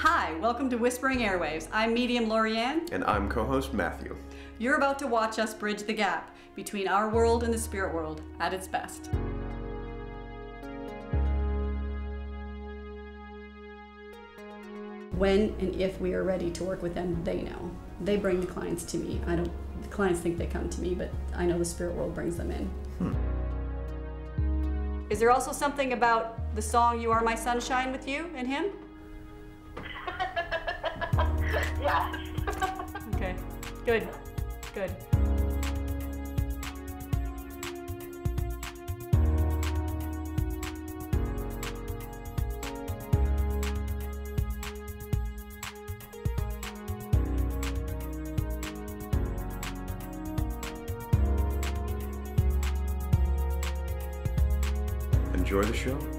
Hi, welcome to Whispering Airwaves. I'm medium Lorianne. And I'm co-host Matthew. You're about to watch us bridge the gap between our world and the spirit world at its best. When and if we are ready to work with them, they know. They bring the clients to me. The clients think they come to me, but I know the spirit world brings them in. Is there also something about the song You Are My Sunshine with you and him? Yes. Okay, good, good. Enjoy the show.